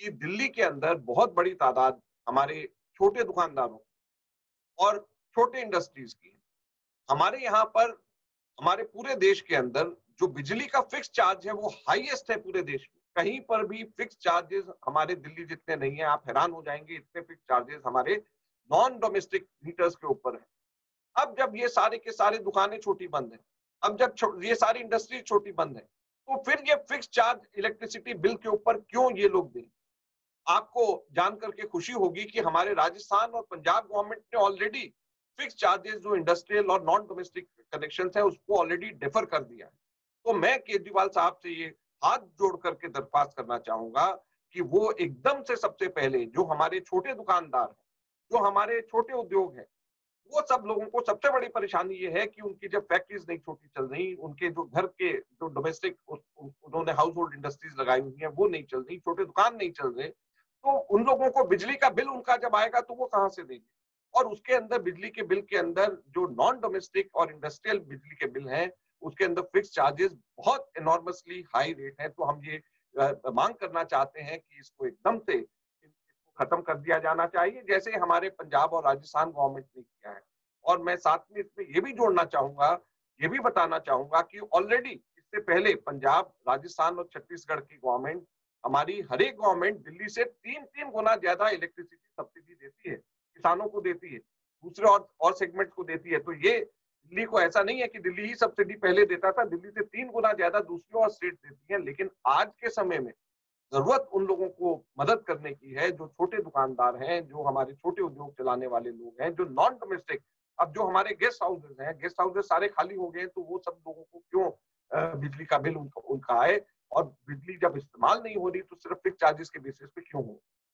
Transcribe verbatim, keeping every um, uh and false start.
कि दिल्ली के अंदर बहुत बड़ी तादाद हमारे छोटे दुकानदारों और छोटे इंडस्ट्रीज की, हमारे यहाँ पर हमारे पूरे देश के अंदर जो बिजली का फिक्स चार्ज है वो हाईएस्ट है पूरे देश में। कहीं पर भी फिक्स चार्जेस हमारे दिल्ली जितने नहीं है, आप हैरान हो जाएंगे इतने फिक्स चार्जेस हमारे नॉन डोमेस्टिक हीटर्स के ऊपर है। अब जब ये सारे के सारे दुकानें छोटी बंद है, अब जब ये सारी इंडस्ट्री छोटी बंद है, तो फिर ये फिक्स चार्ज इलेक्ट्रिसिटी बिल के ऊपर क्यों ये लोग दें? आपको जान करके खुशी होगी कि हमारे राजस्थान और पंजाब गवर्नमेंट ने ऑलरेडी फिक्स चार्जेस जो इंडस्ट्रियल और नॉन डोमेस्टिक कनेक्शन है उसको ऑलरेडी डिफर कर दिया है। तो मैं केजरीवाल साहब से ये हाथ जोड़ करके दरख्वास्त करना चाहूंगा कि वो एकदम से सबसे पहले जो हमारे छोटे दुकानदार हैं, जो हमारे छोटे उद्योग हैं, वो सब लोगों को सबसे बड़ी परेशानी ये है कि उनकी जब फैक्ट्रीज नहीं छोटी चल रही, उनके जो घर के जो डोमेस्टिक उन्होंने हाउस होल्ड इंडस्ट्रीज लगाई हुई हैं वो नहीं चल रही, छोटे दुकान नहीं चल रहे, तो उन लोगों को बिजली का बिल उनका जब आएगा तो वो कहां से देंगे? और उसके अंदर बिजली के बिल के अंदर जो नॉन डोमेस्टिक और इंडस्ट्रियल बिजली के बिल हैं उसके अंदर फिक्स चार्जेस बहुत एनॉर्मसली हाई रेट है। तो हम ये मांग करना चाहते हैं कि इसको एकदम से इसको खत्म कर दिया जाना चाहिए, जैसे हमारे पंजाब और राजस्थान गवर्नमेंट ने किया है। और मैं साथ में इसमें ये भी जोड़ना चाहूंगा, ये भी बताना चाहूंगा कि ऑलरेडी इससे पहले पंजाब, राजस्थान और छत्तीसगढ़ की गवर्नमेंट, हमारी हर एक गवर्नमेंट दिल्ली से तीन तीन गुना ज्यादा इलेक्ट्रिसिटी सब्सिडी देती है, किसानों को देती है, दूसरे और और सेगमेंट को देती है। तो ये दिल्ली को ऐसा नहीं है कि दिल्ली ही सब्सिडी पहले देता था, दिल्ली से तीन गुना ज्यादा दूसरी और स्टेट देती है। लेकिन आज के समय में जरूरत उन लोगों को मदद करने की है जो छोटे दुकानदार हैं, जो हमारे छोटे उद्योग चलाने वाले लोग हैं, जो नॉन डोमेस्टिक, अब जो हमारे गेस्ट हाउसेज हैं, गेस्ट हाउसेज सारे खाली हो गए, तो वो सब लोगों को क्यों बिजली का बिल उनका, उनका आए, और बिजली जब इस्तेमाल नहीं हो रही तो सिर्फ फिक्स चार्जेस के बेसिस पे क्यों हो?